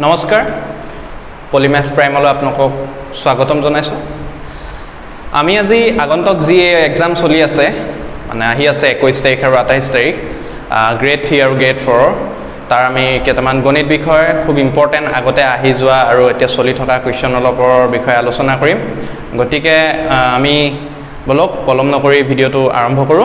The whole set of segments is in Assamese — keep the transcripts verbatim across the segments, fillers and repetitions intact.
নমস্কাৰ পলিমেথ প্ৰাইমলৈ আপোনালোকক স্বাগতম জনাইছোঁ আমি আজি আগন্তুক যি এক্সাম চলি আছে মানে আহি আছে একৈশ তাৰিখ আৰু আঠাইশ তাৰিখ গ্ৰেড থ্ৰী আৰু গ্ৰেড ফ'ৰ তাৰ আমি কেইটামান গণিত বিষয় খুব ইম্পৰ্টেণ্ট আগতে আহি যোৱা আৰু এতিয়া চলি থকা কুৱেশ্যন অলপৰ বিষয়ে আলোচনা কৰিম গতিকে আমি বলক পলম নকৰি ভিডিঅ'টো আৰম্ভ কৰোঁ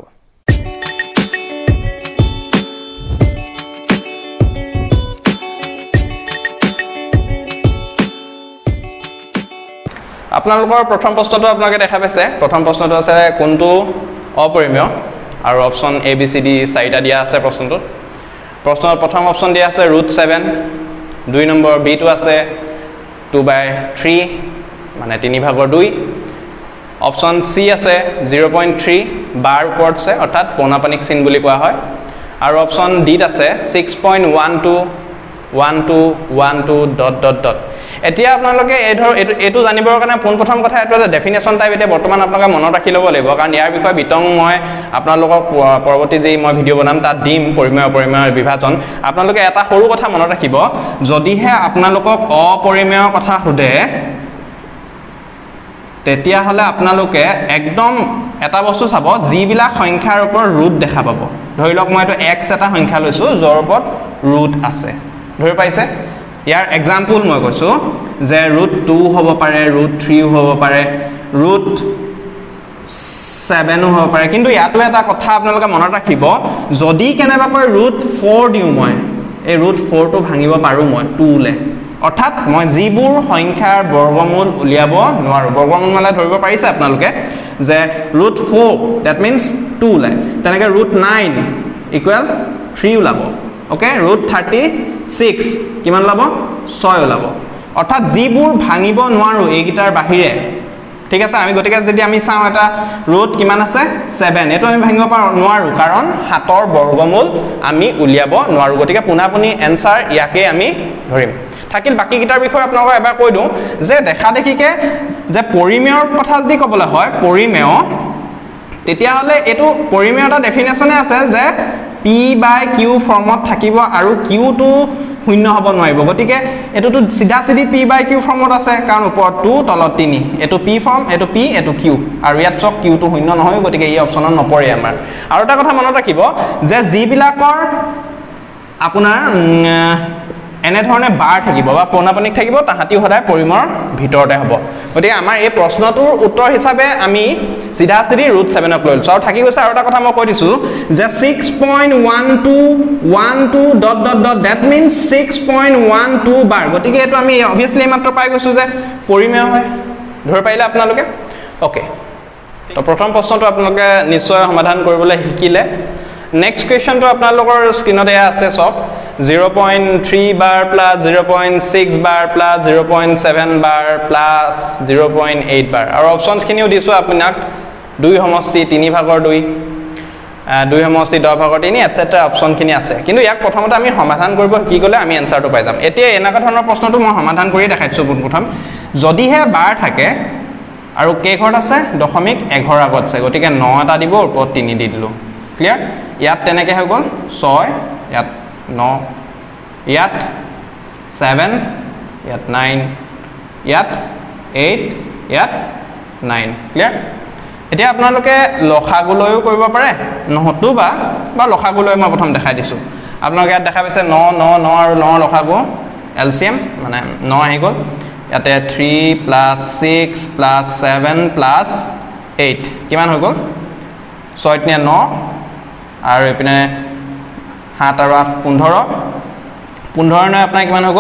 আপোনালোকৰ প্ৰথম প্ৰশ্নটো আপোনালোকে দেখা পাইছে প্ৰথম প্ৰশ্নটো আছে কোনটো অপৰিমেয় আৰু অপচন এ বি চি ডি চাৰিটা দিয়া আছে প্ৰশ্নটোত প্ৰশ্নৰ প্ৰথম অপচন দিয়া আছে ৰুট ছেভেন দুই নম্বৰ বিটো আছে টু বাই থ্ৰী মানে তিনি ভাগৰ দুই অপচন চি আছে জিৰ' পইণ্ট থ্ৰী বাৰ ওপৰত আছে অৰ্থাৎ পৌনাপানিক চিন বুলি কোৱা হয় আৰু অপচন ডিত আছে six point one two one two one two dot dot dot এতিয়া আপোনালোকে এই ধৰ এইটো জানিবৰ কাৰণে পোনপ্ৰথম কথা এইটো এটা ডেফিনেশ্যন টাইপ এতিয়া বৰ্তমান আপোনালোকে মনত ৰাখি ল'ব লাগিব কাৰণ ইয়াৰ বিষয়ে বিতং মই আপোনালোকক পৰৱৰ্তী যি মই ভিডিঅ' বনাম তাত দিম পৰিমেয় অপৰিমেয় বিভাজন আপোনালোকে এটা সৰু কথা মনত ৰাখিব যদিহে আপোনালোকক অপৰিমেয়ৰ কথা সোধে তেতিয়াহ'লে আপোনালোকে একদম এটা বস্তু চাব যিবিলাক সংখ্যাৰ ওপৰত ৰুট দেখা পাব ধৰি লওক মই এইটো এক্স এটা সংখ্যা লৈছোঁ য'ৰ ওপৰত ৰুট আছে ধৰি পাইছে ইয়াৰ এক্সাম্পল মই কৈছোঁ যে ৰুট টু হ'ব পাৰে ৰুট থ্ৰীও হ'ব পাৰে ৰুট ছেভেনো হ'ব পাৰে কিন্তু ইয়াতো এটা কথা আপোনালোকে মনত ৰাখিব যদি কেনেবাকৈ ৰুট ফ'ৰ দিওঁ মই এই ৰুট ফ'ৰটো ভাঙিব পাৰোঁ মই টুলে অৰ্থাৎ মই যিবোৰ সংখ্যাৰ বৰ্গমূল উলিয়াব নোৱাৰোঁ বৰ্গমূল মানে ধৰিব পাৰিছে আপোনালোকে যে root four that means two ওলায় তেনেকৈ ৰুট নাইন ইকুৱেল থ্ৰী ওলাব অ'কে ৰুট থাৰ্টি ছিক্স কিমান ওলাব ছয় ওলাব অৰ্থাৎ যিবোৰ ভাঙিব নোৱাৰোঁ এইকেইটাৰ বাহিৰে ঠিক আছে আমি গতিকে যদি আমি চাওঁ এটা ৰুট কিমান আছে ছেভেন এইটো আমি ভাঙিব পাৰোঁ নোৱাৰোঁ কাৰণ সাতৰ বৰ্গমূল আমি উলিয়াব নোৱাৰোঁ গতিকে পোনাপোনি এনচাৰ ইয়াকে আমি ধৰিম থাকিল বাকীকেইটাৰ বিষয়ে আপোনালোকক এবাৰ কৈ দিওঁ যে দেখা দেখিকে যে পৰিমেয়ৰ কথা যদি ক'বলৈ হয় পৰিমেয় তেতিয়াহ'লে এইটো পৰিমেয় এটা ডেফিনেশ্যনে আছে যে পি বাই কিউ ফৰ্মত থাকিব আৰু কিউটো শূন্য হ'ব নোৱাৰিব গতিকে এইটোতো চিধা চিধি পি বাই কিউ ফৰ্মত আছে কাৰণ ওপৰত টু তলত তিনি এইটো পি ফৰ্ম এইটো পি এইটো কিউ আৰু ইয়াত চক কিউটো শূন্য নহয় গতিকে এই অপশ্যনত নপৰে আমাৰ আৰু এটা কথা মনত ৰাখিব যে যিবিলাকৰ আপোনাৰ এনেধৰণে বাৰ থাকিব বা পৌনাপানিক থাকিব তাহাঁতিও সদায় পৰিমেয়ৰ ভিতৰতে হ'ব গতিকে আমাৰ এই প্ৰশ্নটোৰ উত্তৰ হিচাপে আমি চিধা চিধি ৰুট ছেভেনক লৈ লৈছোঁ আৰু থাকি গৈছে আৰু এটা কথা মই কৈ দিছোঁ যে six point one two one two dot dot dot that means six point one two bar গতিকে এইটো আমি অভিয়াছলি এইমাত্ৰ পাই গৈছোঁ যে পৰিমেয় হয় ধৰি পাৰিলে আপোনালোকে অ'কে তো প্ৰথম প্ৰশ্নটো আপোনালোকে নিশ্চয় সমাধান কৰিবলৈ শিকিলে নেক্সট কুৱেশ্যনটো আপোনালোকৰ স্ক্ৰীণত এয়া আছে চব zero' point three bar plus zero' point six bar plus zero' point seven bar plus zero' point eight bar আৰু অপশ্যনছখিনিও দিছোঁ আপোনাক দুই সমষ্টি তিনি ভাগৰ দুই দুই সমষ্টি দহ ভাগৰ তিনি এটচেট্ৰা অপশ্যনখিনি আছে কিন্তু ইয়াক প্ৰথমতে আমি সমাধান কৰিব শিকি গ'লে আমি এনচাৰটো পাই যাম এতিয়া এনেকুৱা ধৰণৰ প্ৰশ্নটো মই সমাধান কৰিয়ে দেখাইছোঁ পোনপ্ৰথম যদিহে বাৰ থাকে আৰু কেইঘৰত আছে দশমিক এঘৰ আগত আছে গতিকে ন এটা দিব ওপৰত তিনি দি দিলোঁ ক্লিয়াৰ ইয়াত তেনেকৈ হৈ গ'ল ছয় ইয়াত ন ইয়াত ছেভেন ইয়াত নাইন ইয়াত এইট ইয়াত নাইন ক্লিয়াৰ এতিয়া আপোনালোকে লসাগুলৈও কৰিব পাৰে নতুবা বা লসাগুলৈ মই প্ৰথম দেখাই দিছোঁ আপোনালোকে ইয়াত দেখা পাইছে ন ন ন আৰু ন লসাগু এল চি এম মানে ন আহি গ'ল ইয়াতে three plus six plus seven plus eight কিমান হৈ গ'ল ছয় তিনিয়ে ন আৰু এইপিনে সাত আৰু আঠ পোন্ধৰ পোন্ধৰ ন আপোনাৰ কিমান হ'ব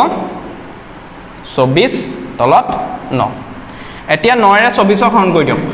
চৌব্বিছ তলত ন এতিয়া নৰে চৌব্বিছক হৰণ কৰি দিয়ক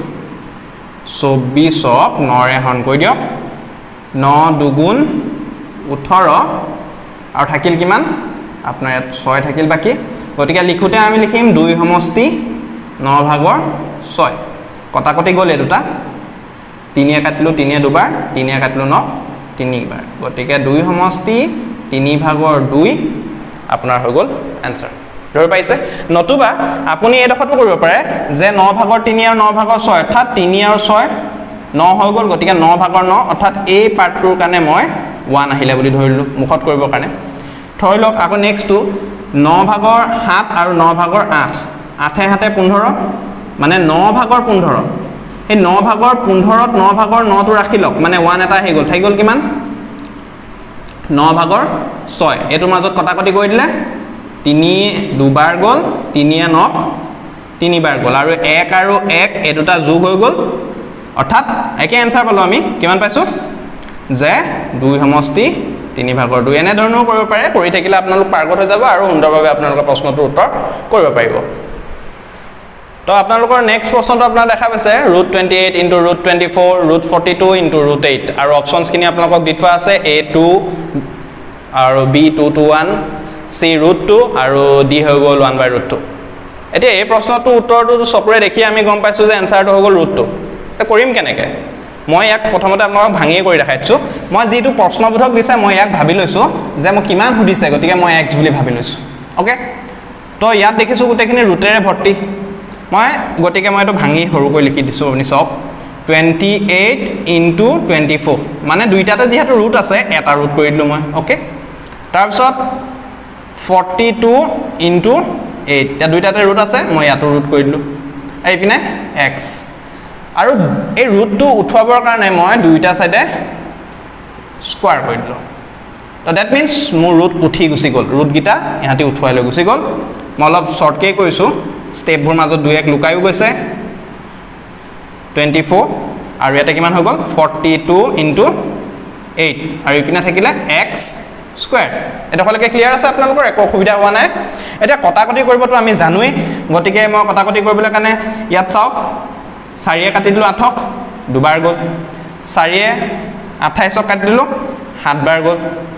চৌব্বিছক নৰে হৰণ কৰি দিয়ক ন দুগুণ ওঠৰ আৰু থাকিল কিমান আপোনাৰ ইয়াত ছয় থাকিল বাকী গতিকে লিখোঁতে আমি লিখিম দুই সমষ্টি ন ভাগৰ ছয় কটাকটি গ'ল এই দুটা তিনিয়ে কাটিলোঁ তিনিয়ে দুবাৰ তিনিয়ে কাটিলোঁ ন তিনিবাৰ গতিকে দুই সমষ্টি তিনি ভাগৰ দুই আপোনাৰ হৈ গ'ল এনচাৰ ধৰি পাইছে নতুবা আপুনি এইডোখৰতো কৰিব পাৰে যে ন ভাগৰ তিনি আৰু ন ভাগৰ ছয় অৰ্থাৎ তিনি আৰু ছয় ন হৈ গ'ল গতিকে ন ভাগৰ ন অৰ্থাৎ এই পাৰ্টটোৰ কাৰণে মই ওৱান আহিলে বুলি ধৰিলোঁ মুখত কৰিবৰ কাৰণে ধৰি লওক আকৌ নেক্সটটো ন ভাগৰ সাত আৰু ন ভাগৰ আঠ আঠে সাতে পোন্ধৰ মানে ন ভাগৰ পোন্ধৰ এই ন ভাগৰ পোন্ধৰত ন ভাগৰ নটো ৰাখি লওক মানে ওৱান এটা আহি গ'ল থাকি গ'ল কিমান ন ভাগৰ ছয় এটোৰ মাজত কটাকটি কৰি দিলে তিনি দুবাৰ গ'ল তিনিয়ে নক তিনিবাৰ গ'ল আৰু এক আৰু এক এই দুটা যোগ হৈ গ'ল অৰ্থাৎ একে এনসাৰ পালো আমি কিমান পাইছো যে দুই সমষ্টি তিনি ভাগৰ দুই এনে ধৰণৰ কৰিব পাৰে কৰি থাকিলে আপোনালোক পাৰ্গত হৈ যাব আৰু সুন্দৰভাৱে আপোনালোকৰ প্ৰশ্নটোৰ উত্তৰ কৰিব পাৰিব তো আপোনালোকৰ নেক্সট প্ৰশ্নটো আপোনাৰ দেখা পাইছে root twenty eight into root twenty four root forty two into root eight আৰু অপচনছখিনি আপোনালোকক দি থোৱা আছে এ টু আৰু B two two one C root two আৰু ডি হৈ গ'ল ওৱান বাই ৰুট টু এতিয়া এই প্ৰশ্নটোৰ উত্তৰটো চকুৰে দেখি আমি গম পাইছোঁ যে এনচাৰটো হৈ গ'ল ৰুট টু কৰিম কেনেকৈ মই ইয়াক প্ৰথমতে আপোনালোকক ভাঙিয়ে কৰি দেখাইছোঁ মই যিটো প্ৰশ্নবোধক দিছে মই ইয়াক ভাবি লৈছোঁ যে মোক কিমান সুধিছে গতিকে মই এক্স বুলি ভাবি লৈছোঁ অ'কে তো ইয়াত দেখিছোঁ গোটেইখিনি ৰুটেৰে ভৰ্তি মই গতিকে মই এইটো ভাঙি সৰু কৰি লিখি দিছোঁ আপুনি চাওক twenty eight into twenty four মানে দুইটাতে যিহেতু ৰুট আছে এটা ৰুট কৰি দিলোঁ মই অ'কে তাৰপিছত ফৰ্টি টু ইনটু এইট এতিয়া দুইটাতে ৰুট আছে মই ইয়াতো ৰুট কৰি দিলোঁ আৰু এইপিনে এক্স আৰু এই ৰুটটো উঠোৱাবৰ কাৰণে মই দুইটা চাইডে স্কোৱাৰ কৰি দিলোঁ তো ডেট মিনছ মোৰ ৰুট উঠি গুচি গ'ল ৰুটকেইটা ইহঁতি উঠুৱাই লৈ গুচি গ'ল মই অলপ শ্বৰ্টকৈ কৈছোঁ ষ্টেপবোৰ মাজত দুই এক লুকায়ো গৈছে টুৱেণ্টি ফ'ৰ আৰু ইয়াতে কিমান হৈ গ'ল ফৰ্টি টু ইনটু এইট আৰু ইপিনে থাকিলে এক্স স্কোৱাৰ এডোখৰলৈকে ক্লিয়াৰ আছে আপোনালোকৰ একো অসুবিধা হোৱা নাই এতিয়া কটাকটি কৰিবতো আমি জানোৱেই গতিকে মই কটাকটি কৰিবলৈ কাৰণে ইয়াত চাওক চাৰিয়ে কাটি দিলোঁ আঠক দুবাৰ গ'ল চাৰিয়ে আঠাইছক কাটি দিলোঁ সাতবাৰ গ'ল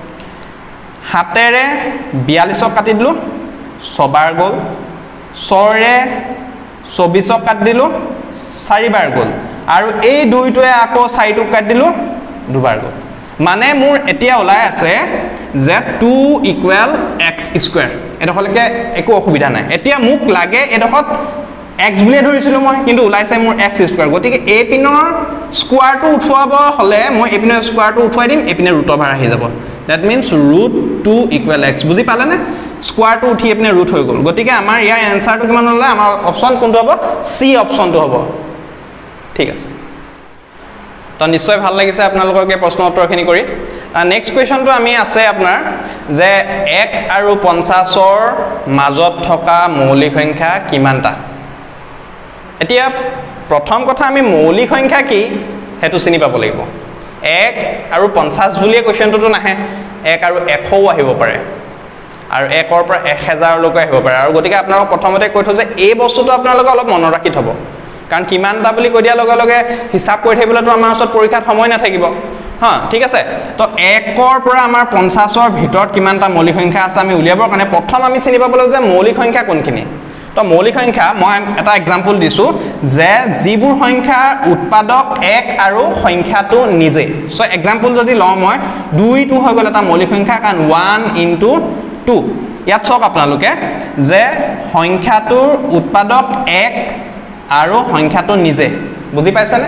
সাতেৰে বিয়াল্লিছক কাটি দিলোঁ ছবাৰ গ'ল ছৰে চৌবিছক কাটি দিলোঁ চাৰিবাৰ গ'ল আৰু এই দুইটোৱে আকৌ চাৰিটোক কাটি দিলোঁ দুবাৰ গ'ল মানে মোৰ এতিয়া ওলাই আছে যে টু ইকুৱেল এক্স স্কুৱেৰ এডোখৰলৈকে একো অসুবিধা নাই এতিয়া মোক লাগে এডোখৰত এক্স বুলিয়ে ধৰিছিলোঁ মই কিন্তু ওলাইছে মোৰ এক্স স্কুৱাৰ গতিকে এই পিনৰ স্কুৱাৰটো উঠোৱাব হ'লে মই এই পিনৰ স্কুৱাৰটো উঠুৱাই দিম এইপিনে ৰুটৰ ভাৰ আহি যাব that means root two equal x বুজি পালেনে স্কুৱাৰটো উঠি এইপিনে ৰুট হৈ গ'ল গতিকে আমাৰ ইয়াৰ এনচাৰটো কিমান হ'লে আমাৰ অপশ্যন কোনটো হ'ব চি অপশ্যনটো হ'ব ঠিক আছে তো নিশ্চয় ভাল লাগিছে আপোনালোকক এই প্ৰশ্ন উত্তৰখিনি কৰি নেক্সট কুৱেশ্যনটো আমি আছে আপোনাৰ যে এক আৰু পঞ্চাছৰ মাজত থকা মৌলিক সংখ্যা কিমানটা এতিয়া প্ৰথম কথা আমি মৌলিক সংখ্যা কি হেতু চিনি পাব লাগিব এক আৰু পঞ্চাছ বুলিয়ে কুৱেশ্যনটোতো নাহে এক আৰু এশও আহিব পাৰে আৰু একৰ পৰা এক হাজাৰলৈকে আহিব পাৰে আৰু গতিকে আপোনালোকক প্ৰথমতে কৈ থওঁ যে এই বস্তুটো আপোনালোকে অলপ মনত ৰাখি থ'ব কাৰণ কিমানটা বুলি কৈ দিয়াৰ লগে লগে হিচাপ কৰি থাকিবলৈতো আমাৰ ওচৰত পৰীক্ষাত সময় নাথাকিব হা ঠিক আছে তো একৰ পৰা আমাৰ পঞ্চাছৰ ভিতৰত কিমানটা মৌলিক সংখ্যা আছে আমি উলিয়াবৰ কাৰণে প্ৰথম আমি চিনি পাব লাগিব যে মৌলিক সংখ্যা কোনখিনি তো মৌলিক সংখ্যা মই এটা এক্সাম্পল দিছোঁ যে যিবোৰ সংখ্যাৰ উৎপাদক এক আৰু সংখ্যাটো নিজে চ' এক্সাম্পল যদি লওঁ মই দুইটো হৈ গ'ল এটা মৌলিক সংখ্যা কাৰণ ওৱান ইনটু টু ইয়াত চাওক আপোনালোকে যে সংখ্যাটোৰ উৎপাদক এক আৰু সংখ্যাটো নিজে বুজি পাইছেনে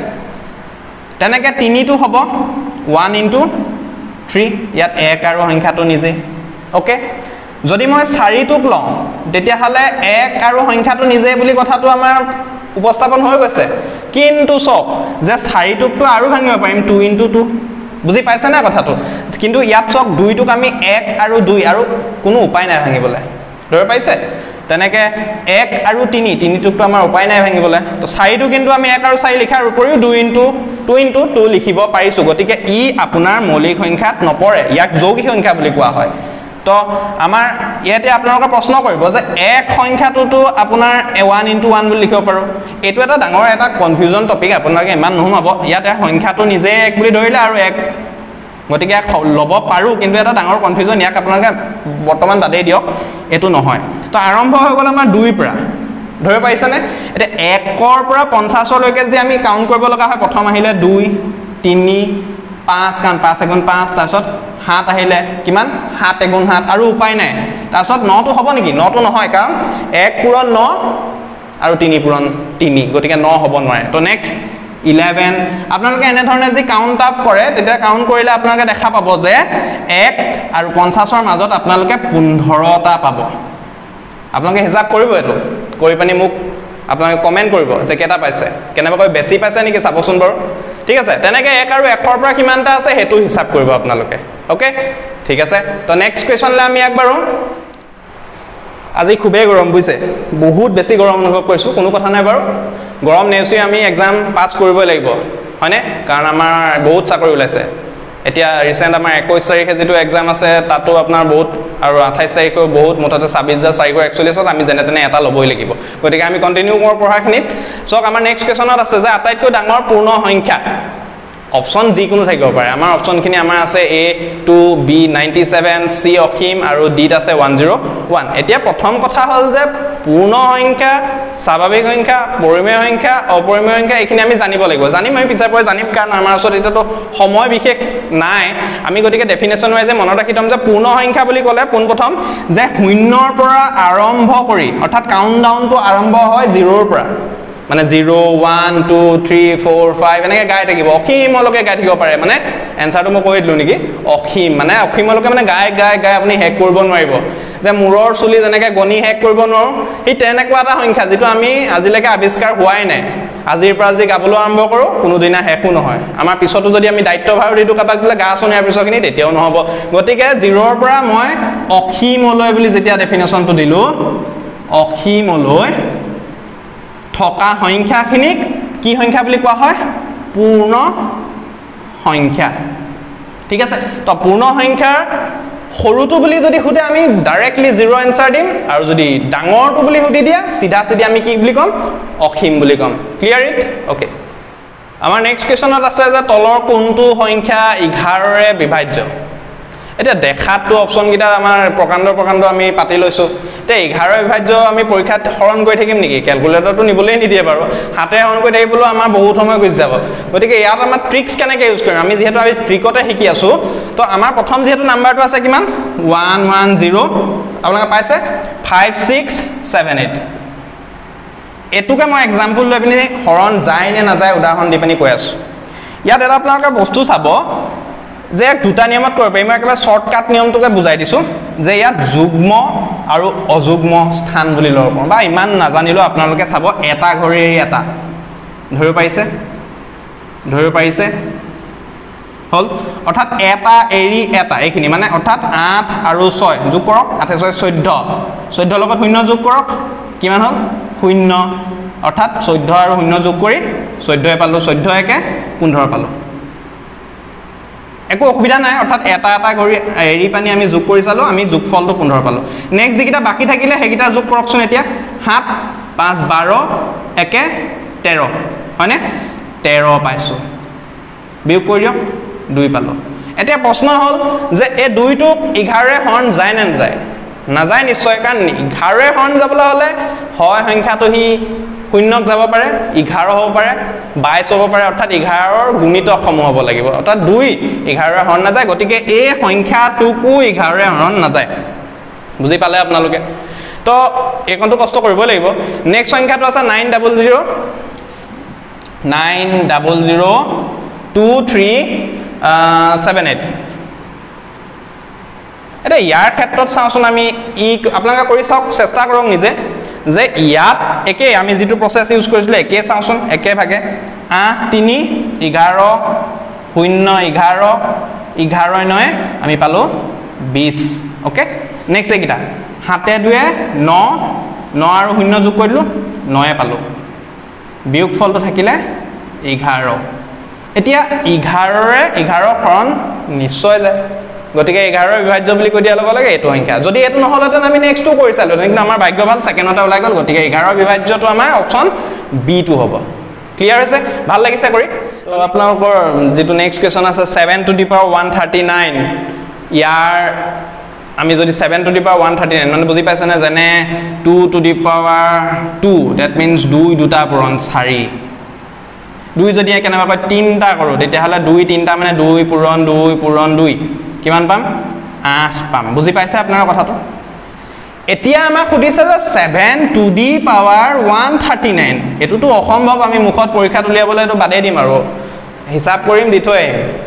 তেনেকৈ তিনিটো হ'ব ওৱান ইনটু থ্ৰী ইয়াত এক আৰু সংখ্যাটো নিজে অ'কে যদি মই চাৰিটোক লওঁ তেতিয়াহ'লে এক আৰু সংখ্যাটো নিজে বুলি কথাটো আমাৰ উপস্থাপন হৈ গৈছে কিন্তু চাওক যে চাৰিটোকটো আৰু ভাঙিব পাৰিম টু ইনটু টু বুজি পাইছেনে কথাটো কিন্তু ইয়াত চাওক দুইটোক আমি এক আৰু দুই আৰু কোনো উপায় নাই ভাঙিবলৈ ধৰি পাইছে তেনেকৈ এক আৰু তিনি তিনিটোকটো আমাৰ উপায় নাই ভাঙিবলৈ তো চাৰিটো কিন্তু আমি এক আৰু চাৰি লিখাৰ উপৰিও দুই ইনটু টু ইনটু টু লিখিব পাৰিছোঁ গতিকে ই আপোনাৰ মৌলিক সংখ্যাত নপৰে ইয়াক যৌগিক সংখ্যা বুলি কোৱা হয় তো আমাৰ ইয়াতে আপোনালোকে প্ৰশ্ন কৰিব যে এক সংখ্যাটোতো আপোনাৰ ওৱান ইনটু ওৱান বুলি লিখিব পাৰোঁ এইটো এটা ডাঙৰ এটা কনফিউজন টপিক আপোনালোকে ইমান নোসোমাব ইয়াতে সংখ্যাটো নিজে এক বুলি ধৰিলে আৰু এক গতিকে ইয়াক ল'ব পাৰোঁ কিন্তু এটা ডাঙৰ কনফিউজন ইয়াক আপোনালোকে বৰ্তমান বাদেই দিয়ক এইটো নহয় তো আৰম্ভ হৈ গ'ল আমাৰ দুইৰ পৰা ধৰিব পাৰিছেনে এতিয়া একৰ পৰা পঞ্চাছলৈকে যে আমি কাউণ্ট কৰিব লগা হয় প্ৰথম আহিলে দুই তিনি পাঁচ কাৰণ পাঁচ এগুণ পাঁচ তাৰপিছত সাত আহিলে কিমান সাত এগুণ সাত আৰু উপায় নাই তাৰপিছত নটো হ'ব নেকি নটো নহয় কাৰণ এক পূৰণ ন আৰু তিনি পূৰণ তিনি গতিকে ন হ'ব নোৱাৰে তো নেক্সট ইলেভেন আপোনালোকে এনেধৰণে যি কাউণ্ট আপ কৰে তেতিয়া কাউণ্ট কৰিলে আপোনালোকে দেখা পাব যে এক আৰু পঞ্চাছৰ মাজত আপোনালোকে পোন্ধৰটা পাব আপোনালোকে হিচাপ কৰিব এটো কৰি পানি মোক আপোনালোকে কমেন্ট কৰিব যে কেটা পাইছে কেনেবাকৈ বেছি পাইছে নেকি চাবচোন বাৰু ঠিক আছে তেনেকৈ এক আৰু এক ৰ পৰা কিমানটা আছে হেতু হিচাপ কৰিব আপোনালোকে ওকে ঠিক আছে তো নেক্সট কোৱেশ্চনলৈ আমি আগবাঢ়ো আজি খুবেই গৰম বুইছে বহুত বেছি গৰম অনুভৱ কৰিছো কোনো কথা নাই বাৰু গৰম নেওচি আমি এক্সাম পাস কৰিবই লাগিব হয়নে কাৰণ আমাৰ বহুত চাকৰি ওলাইছে এতিয়া ৰিসেন্ট আমাৰ একৈশ তাৰিখে যেটো এক্সাম আছে তাতো আপোনাৰ বহুত আৰু আঠাইশ তাৰিখে বহুত মুঠতে ছাব্বিশ হাজাৰ চাৰিশ একচল্লিশ আমি যেনে তেনে এটা লবই লাগিব গতিকে আমি কন্টিনিউ কৰ পঢ়াখিনিত সক আমাৰ নেক্সট কোৱেশ্চনত আছে যে আটাইতকৈ ডাঙৰ পূৰ্ণ সংখ্যা অপচন যিকোনো থাকিব পাৰে আমাৰ অপচনখিনি আমাৰ আছে A two B ninety seven C অসীম আৰু ডি আছে ওৱান জিৰ' ওৱান এতিয়া প্ৰথম কথা হ'ল যে পূৰ্ণ সংখ্যা স্বাভাৱিক সংখ্যা পৰিমেয় সংখ্যা অপৰিমেয় সংখ্যা এইখিনি আমি জানিব লাগিব জানিম আমি পিছৰ পৰা জানিম কাৰণ আমাৰ ওচৰত এটাতো সময় বিশেষ নাই আমি গতিকে ডেফিনেশ্যন ওয়াইজে মনত ৰাখি থম যে পূৰ্ণ সংখ্যা বুলি ক'লে পোনপ্ৰথম যে শূন্যৰ পৰা আৰম্ভ কৰি অৰ্থাৎ কাউণ্টডাউনটো আৰম্ভ হয় জিৰ'ৰ পৰা মানে zero' one two three four five এনেকৈ গাই থাকিব অসীমলৈকে গাই থাকিব পাৰে মানে এনচাৰটো মই কৈ দিলোঁ নেকি অসীম মানে অসীমলৈকে মানে গাই গাই গাই আপুনি শেষ কৰিব নোৱাৰিব যে মূৰৰ চুলি যেনেকৈ গণি শেষ কৰিব নোৱাৰোঁ সেই তেনেকুৱা এটা সংখ্যা যিটো আমি আজিলৈকে আৱিষ্কাৰ হোৱাই নাই আজিৰ পৰা যি গাবলৈ আৰম্ভ কৰোঁ কোনোদিনা শেষো নহয় আমাৰ পিছতো যদি আমি দায়িত্বভাৰ দিওঁ কাবাক বোলে গা চনিয়াৰ পিছৰখিনি তেতিয়াও নহ'ব গতিকে জিৰ'ৰ পৰা মই অসীমলৈ বুলি যেতিয়া ডেফিনেশ্যনটো দিলোঁ অসীমলৈ থকা সংখ্যাখিনিক কি সংখ্যা বুলি কোৱা হয় পূৰ্ণ সংখ্যা ঠিক আছে তো পূৰ্ণ সংখ্যাৰ সৰুটো বুলি যদি খুদে আমি ডাইৰেক্টলি জিৰ' এনসাৰ দিম আৰু যদি ডাঙৰটো বুলি খুদি দিয়া সিধা সিধি আমি কি বুলি কম অসীম বুলি কম ক্লিয়াৰ ইট ওকে আমাৰ নেক্সট কোৱেশ্চনত আছে যে তলৰ কোনটো সংখ্যা এঘাৰৰে বিভাজ্য এটা দেখাটো অপচন গিটা আমাৰ প্ৰকাণ্ড প্ৰকাণ্ড আমি পাতি লৈছো তে এঘাৰ বিভাজ্য আমি পৰীক্ষাত হৰণ কৰি থাকিম নেকি ক্যালকুলেটৰটো নিবলেই নিদিয়ে বাৰু হাতে হৰণ কৰি থাকিবলৈ আমাৰ বহুত সময় গুচি যাব গতিকে ইয়াত আমাৰ ট্ৰিক্স কেনেকৈ ইউজ কৰিম আমি যেহেতু আমি ট্ৰিকতে শিকি আছো তো আমাৰ প্ৰথম যেহেতু নাম্বাৰটো আছে কিমান ওৱান ওৱান জিৰ' আপোনালোকে পাইছে ফাইভ ছিক্স ছেভেন এইট এটুকে মই এক্সাম্পল লৈ পিনি হৰণ যায় নে নাযায় উদাহৰণ দি পিনি কৈ আছো ইয়াত এটা আপোনালোকে বস্তু চাব যে দুটা নিয়মত কৰিব পাৰি মই একেবাৰে শৰ্টকাট নিয়মটোকে বুজাই দিছো যে ইয়াত যুগ্ম আৰু অযুগ্ম স্থান বুলি ল'ব পাৰোঁ বা ইমান নাজানিলেও আপোনালোকে চাব এটা ঘড়ী এৰি এটা ধৰিব পাৰিছে ধৰিব পাৰিছে হল অৰ্থাৎ এটা এৰি এটা এইখিনি মানে অৰ্থাৎ আঠ আৰু ছয় যোগ কৰক আঠে ছয় চৈধ্য চৈধ্য লগত শূন্য যোগ কৰক কিমান হ'ল শূন্য অৰ্থাৎ চৈধ্য আৰু শূন্য যোগ কৰি চৈধ্যই পালোঁ চৈধ্য একে পোন্ধৰ পালোঁ একো অসুবিধা নাই অৰ্থাৎ এটা এটা ঘড়ী এৰি পানি আমি যোগ কৰি চালো আমি যোগফলটো পোন্ধৰ পালোঁ নেক্সট যিকেইটা বাকী থাকিলে সেইকেইটা যোগ কৰকচোন এতিয়া সাত পাঁচ বাৰ একে তেৰ হয়নে তেৰ পাইছোঁ বিয়োগ কৰি দিয়ক দুই পালোঁ এতিয়া প্ৰশ্ন হ'ল যে এই দুইটোক এঘাৰে হৰণ যায় নে নাযায় নাযায় নিশ্চয় কাৰণ এঘাৰে হৰণ যাবলৈ হ'লে হয় সংখ্যাটো সি শূন্যক যাব পাৰে এঘাৰ হ'ব পাৰে বাইছ হ'ব পাৰে অৰ্থাৎ এঘাৰৰ গুণিতক সমূহ হ'ব লাগিব অৰ্থাৎ দুই এঘাৰৰ হৰণ নাযায় গতিকে এই সংখ্যাটোকো এঘাৰে হৰণ নাযায় বুজি পালে আপোনালোকে তো এইকণটো কষ্ট কৰিবই লাগিব নেক্সট সংখ্যাটো আছে nine double zero' nine double zero' two three seven eight এতিয়া ইয়াৰ ক্ষেত্ৰত চাওঁচোন আমি ই আপোনালোকে কৰি চাওক চেষ্টা কৰক নিজে যে ইয়াত একে আমি যেটো প্ৰসেস ইউজ কৰিছিলো একে চাওঁচোন একে ভাগে আঠ তিনি এঘাৰ শূন্য এঘাৰ এঘাৰ নয় আমি পালো বিশ ওকে নেক্সট এইকেইটা সাতে দুয়ে ন ন আৰু শূন্য যোগ কৰিলো নয়ে পালো বিয়োগ ফলটো থাকিলে এঘাৰ এতিয়া এঘাৰৰে এঘাৰ হৰণ নিশ্চয় যায় গতিকে এঘাৰ বিভাজ্য বুলি কৈ দিয়া লগে লগে এটো সংখ্যা যদি এটো নহলতেন আমি নেক্সটটো কৰি চালো কিন্তু আমাৰ ভাগ্য ভাল সেকেন্ডতে ওলাই গল গতিকে এঘাৰ বিভাজ্যটো আমাৰ অপচন বি টু হ'ব ক্লিয়াৰ হৈছে ভাল লাগিছে কৰি তো আপোনালোকৰ যেটো নেক্সট কোৱেশ্চন আছে seven to the power one thirty nine ইয়াৰ আমি যদি seven to the power one thirty nine মানে বুজি পাইছে না যেনে two to the power two that means দুই দুটা পূৰণ চাৰি দুই যদি কেনেবাকৈ তিনটা কৰো তেতিয়াহলে দুই তিনটা মানে দুই পূৰণ দুই পূৰণ দুই কিমান পাম আঠ পাম বুজি পাইছে আপোনাৰ কথাটো এতিয়া আমাক খুদিছে যে seven to the power one thirty nine এটোতো অসম্ভৱ আমি মুখত পৰীক্ষাত উলিয়াবলৈ তো বাদে দিম আৰু হিসাব কৰিম দি থৈ আহিম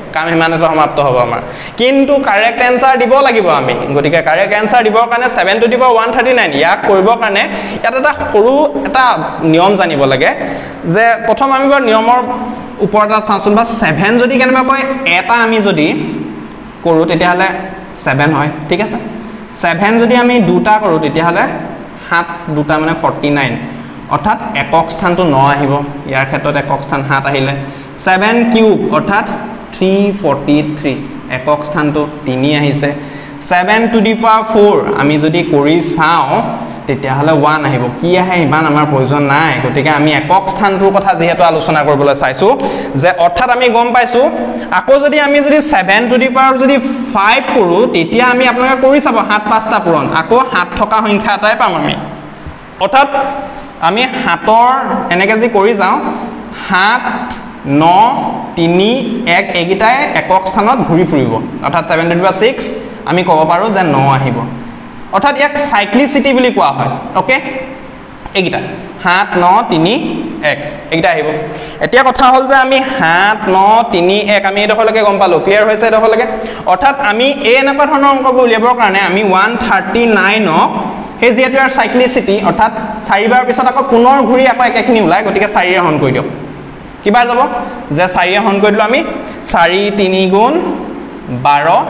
কাম হিমানতে সমাপ্ত হ'ব আমাৰ কিন্তু কাৰেক্ট এনসাৰ দিব লাগিব আমি গতিকে কাৰেক্ট এনসাৰ দিবৰ কাৰণে seven to the power one thirty-nine ইয়াক কৰিবৰ কাৰণে ইয়াত এটা সৰু এটা নিয়ম জানিব লাগে যে প্ৰথম আমি বৰ নিয়মৰ ওপৰত চাওঁচোন বা seven যদি কেনেবা কয় এটা আমি যদি কৰো তেতিয়া হলে seven হয় ঠিক আছে seven যদি আমি দুটা কৰো তেতিয়া হলে সাত দুটা মানে forty-nine অৰ্থাৎ একক স্থানটো nine আহিব ইয়াৰ ক্ষেত্ৰত একক স্থান সাত আহিলে seven কিউব অৰ্থাৎ three forty-three একক স্থানটো three আহিছে seven to the power four আমি যদি কৰি চাও তেতিয়া হলে one আহিব কি আহে ইমান আমাৰ প্ৰয়োজন নাই গতিকে আমি একক স্থানটোৰ কথা যেহেতু আলোচনা কৰিবলৈ চাইছো যে অৰ্থাৎ আমি গম পাইছো আকৌ যদি আমি যদি seven to the power যদি five কৰো তেতিয়া আমি আপোনালোকে কৰি চাব সাত পাঁচটা পূৰণ আকৌ সাত থকা সংখ্যা এটাই পাম আমি অৰ্থাৎ আমি সাতৰ এনেকৈ যদি কৰি যাও সাত nine three one এগিটাই একক স্থানত ঘূৰি ফুৰিব অৰ্থাৎ seven to the power six আমি ক'ব পাৰো যে nine আহিব অৰ্থাৎ ইয়াক সাইক্লিসিটি বুলি কোৱা হয় ওকে এগিটা সাত nine three one এগিটা আহিব এতিয়া কথা হল যে আমি সাত nine three one আমি এডখৰলৈকে গম পালো ক্লিয়াৰ হৈছে এডখৰলৈকে অৰ্থাৎ আমি এই এনেকুৱা ধৰণৰ অংকবোৰ উলিয়াবৰ কাৰণে আমি one thirty-nine ক হে যেটো ইয়াৰ সাইক্লিসিটি অৰ্থাৎ চাৰিবাৰ পিছত আকৌ পুনৰ ঘূৰি আকৌ একেখিনি ওলাই গতিকে চাৰি হৰণ কৰি দিও কিবা যাব যে চাৰি হৰণ কৰি দিলো আমি চাৰি three গুণ twelve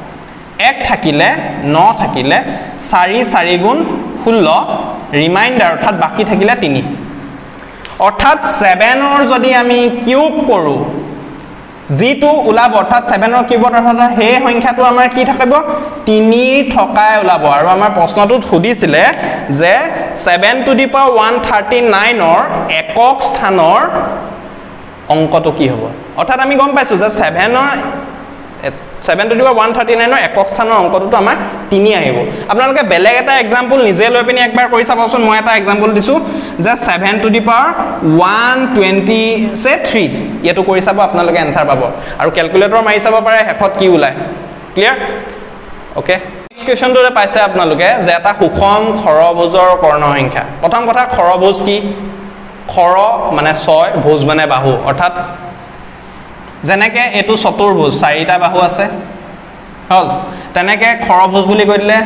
এক থাকিলে nine থাকিলে চাৰি চাৰি গুণ ষোল্ল ৰিমাইন্ডাৰ অৰ্থাৎ বাকি থাকিলে three অৰ্থাৎ seven ৰ যদি আমি কিউব কৰো জিটো ওলাব অৰ্থাৎ seven ৰ কিউবত অৰ্থাৎ হে সংখ্যাটো আমাৰ কি থাকিব three থকাই ওলাব আৰু আমাৰ প্ৰশ্নটোত সুধিছিলে যে seven to the power one thirty-nine ৰ একক স্থানৰ অংকটো কি হ'ব অৰ্থাৎ আমি গম পাইছো যে seven ৰ seven to the power one thirty-nine ৰ একক স্থানৰ অংকটো আমাৰ three আহিব আপোনালোকে বেলেগ এটা এক্সাম্পল নিজে লৈ পিনি একবাৰ কৰি চাবচোন মই এটা এক্সাম্পল দিছো যে seven to the power one twenty সে three এটো কৰি চাব আপোনালোকে আনসাৰ পাব আৰু ক্যালকুলেটৰ মাৰি চাব পাৰে হেকত কি ওলাই ক্লিয়াৰ ওকে নেক্সট কোৱেশ্চনটোৰে পাইছে আপোনালোকে যে এটা সুষম খৰভুজৰ কৰ্ণ সংখ্যা প্ৰথম কথা খৰভুজ কি খৰ মানে ছয় ভুজ মানে বাহু অৰ্থাৎ যেনেকে এটো চতুৰ্ভুজ চাৰিটা বাহু আছে হল তেনেকে খৰভুজ বুলি কইলে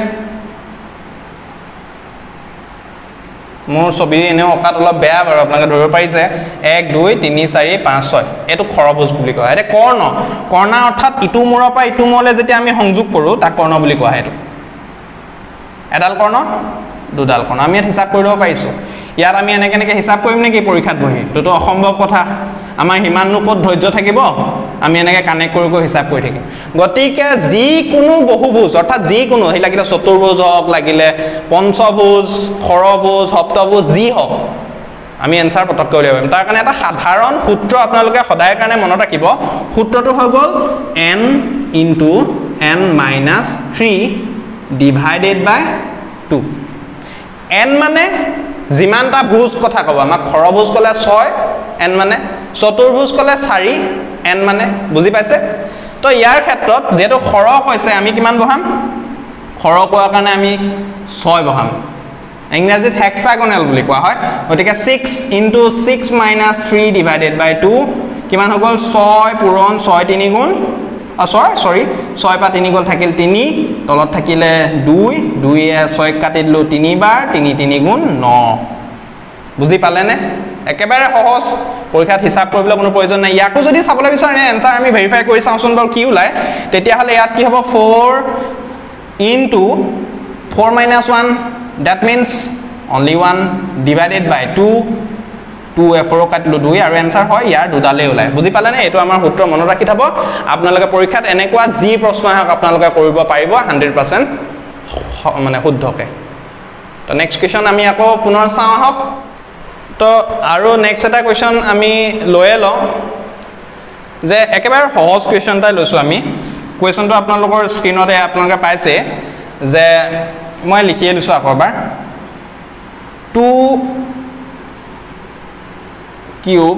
মোৰ ছবি এনে অকাত অলপ বেয়া বাৰু আপোনালোকে ধৰিব পাৰিছে one two three four five six এটো খৰভুজ বুলি কয় এতে কৰ্ণ কৰ্ণ অৰ্থাৎ ইটো মূৰৰ পৰা ইটো মূৰলে যেতিয়া আমি সংযোগ কৰো তাক কৰ্ণ বুলি কোৱা হয় এটো এডাল কৰ্ণ দুডাল কৰ্ণ আমি হিসাব কৰিব পাৰিছো ইয়াৰ আমি এনেকে এনেকে হিসাব কৰিম নেকি পৰীক্ষাত বহি এটো অসম্ভৱ কথা আমাৰ হিমাননো কত ধৈৰ্য থাকিব আমি এনেকে কানেক্ট কৰি কৰি হিসাব কৰি থাকিম গতিকে যি কোনো বহুভুজ অৰ্থাৎ যি কোনো হে লাগিলে চতুৰ্ভুজ হওক লাগিলে পঞ্চভুজ খৰভুজ সপ্তভুজ যি হওক আমি আনসাৰ পটককৈ উলিয়াব পাৰিম তাৰ কাৰণে এটা সাধাৰণ সূত্ৰ আপোনালোকে সদায় কাৰণে মনত ৰাখিব সূত্ৰটো হৈ গল n into n minus three divided by two n মানে যিমানটা ভুজ কথা কব আমাক খৰভুজ কলে six n মানে চতুৰ্ভুজ কলে four n মানে বুজি পাইছে তো ইয়াৰ ক্ষেত্ৰত যেটো খৰ কৈছে আমি কিমান বহাম খৰ কোৱাৰ কাৰণে আমি six বহাম ইংৰাজীত হেক্সাগোনাল বুলি কোৱা হয় গতিকে six into six minus three divided by two কিমান হৈ গল six পূৰণ six three গুণ অ সৰি সৰি six পা three গল থাকিল three তলত থাকিলে two two এ six কাটি দিলো three বাৰ three three গুণ nine বুজি পালে নে একেবাৰে সহজ পৰীক্ষাত হিসাব কৰিবলৈ কোনো প্ৰয়োজন নাই ইয়াকো যদি চাবলৈ বিচাৰে আনসাৰ আমি ভেৰিফাই কৰি চাওঁচোন বাৰু কি ওলাই তেতিয়া হলে ইয়াত কি হ'ব four into four minus one that means only one divided by two two এ four কাটিলো two আৰু আনসাৰ হয় ইয়াৰ দুডালে ওলাই বুজি পালে নে এটো আমাৰ সূত্ৰ মনত ৰাখি থব আপোনালোকে পৰীক্ষাত এনেকুৱা যি প্ৰশ্ন আহক আপোনালোকে কৰিব পাৰিব one hundred percent মানে শুদ্ধকে তো নেক্সট কোৱেশ্চন আমি আকৌ পুনৰ চাওঁ আহক তো আৰু নেক্সট এটা কোৱেশ্চন আমি লয়ে ল যে একেবাৰে সহজ কোৱেশ্চন এটা লৈছো আমি কোৱেশ্চনটো আপোনালোকৰ স্ক্ৰিনতে আপোনালোকে পাইছে যে মই লিখিয়ে লৈছো আকবাৰ two cube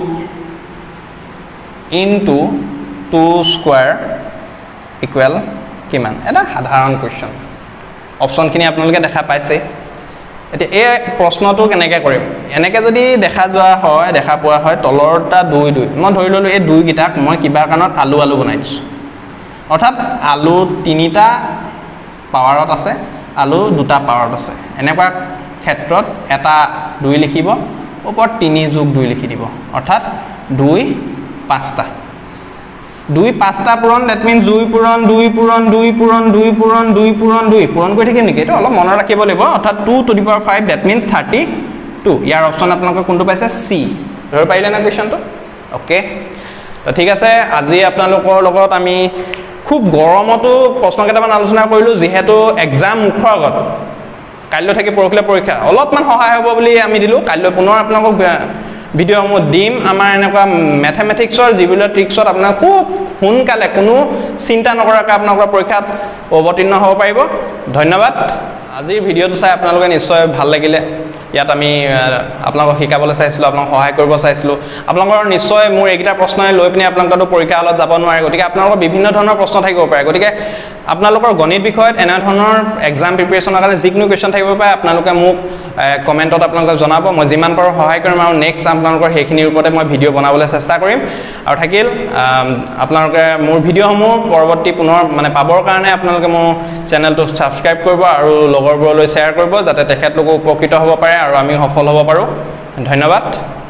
into two square equal কিমান এটা সাধাৰণ কোৱেশ্চন অপচন খিনি আপোনালোকে দেখা পাইছে এতিয়া এই প্ৰশ্নটো কেনেকৈ কৰিম এনেকৈ যদি দেখা যোৱা হয় দেখা পোৱা হয় তলৰটা দুই দুই মই ধৰি ল'লোঁ এই দুইকেইটাক মই কিবা কাৰণত আলু আলু বনাই দিছোঁ অৰ্থাৎ আলু তিনিটা পাৱাৰত আছে আলু দুটা পাৱাৰত আছে এনেকুৱা ক্ষেত্ৰত এটা দুই লিখিব ওপৰত তিনি যোগ দুই লিখি দিব অৰ্থাৎ দুই পাঁচটা দুই পাঁচটা পূৰণ দ্যাট মিনছ দুই পূৰণ দুই পূৰণ দুই পূৰণ দুই পূৰণ দুই পূৰণ দুই পূৰণ কৰি থাকিম নেকি এইটো অলপ মনত ৰাখিব লাগিব অৰ্থাৎ two to the power five that means thirty two ইয়াৰ অপশ্যন আপোনালোকে কোনটো পাইছে চি ধৰিব পাৰিলে না কুৱেশ্যনটো অ'কে তো ঠিক আছে আজি আপোনালোকৰ লগত আমি খুব গৰমতো প্ৰশ্ন কেইটামান আলোচনা কৰিলোঁ যিহেতু এক্সাম মুখৰ আগত কাইলৈ থাকি পৰহিলৈ পৰীক্ষা অলপমান সহায় হ'ব বুলি আমি দিলোঁ কাইলৈ পুনৰ আপোনালোকক ভিডিঅ'সমূহ দিম আমাৰ এনেকুৱা মেথমেটিক্সৰ যিবিলাক ট্ৰিক্সত আপোনাৰ খুব সোনকালে কোনো চিন্তা নকৰাকৈ আপোনালোকৰ পৰীক্ষাত অৱতীৰ্ণ হ'ব পাৰিব ধন্যবাদ আজিৰ ভিডিঅ'টো চাই আপোনালোকে নিশ্চয় ভাল লাগিলে ইয়াত আমি আপোনালোকক শিকাবলৈ চাইছিলোঁ আপোনালোকক সহায় কৰিব চাইছিলোঁ আপোনালোকৰ নিশ্চয় মোৰ এইকেইটা প্ৰশ্নই লৈ পিনে আপোনালোকৰতো পৰীক্ষা হলত যাব নোৱাৰে গতিকে আপোনালোকৰ বিভিন্ন ধৰণৰ প্ৰশ্ন থাকিব পাৰে গতিকে আপোনালোকৰ গণিত বিষয়ত এনেধৰণৰ এক্সাম প্ৰিপেৰেশ্যনৰ কাৰণে যিকোনো কুৱেশ্যন থাকিব পাৰে আপোনালোকে মোক কমেণ্টত আপোনালোকে জনাব মই যিমান পাৰোঁ সহায় কৰিম আৰু নেক্সট আপোনালোকৰ সেইখিনিৰ ওপৰতে মই ভিডিঅ' বনাবলৈ চেষ্টা কৰিম আৰু থাকিল আপোনালোকে মোৰ ভিডিঅ'সমূহ পৰৱৰ্তী পুনৰ মানে পাবৰ কাৰণে আপোনালোকে মোৰ চেনেলটো ছাবস্ক্ৰাইব কৰিব আৰু লগৰবোৰলৈ শ্বেয়াৰ কৰিব যাতে তেখেতলোকো উপকৃত হ'ব পাৰে আৰু আমি সফল হ'ব পাৰোঁ ধন্যবাদ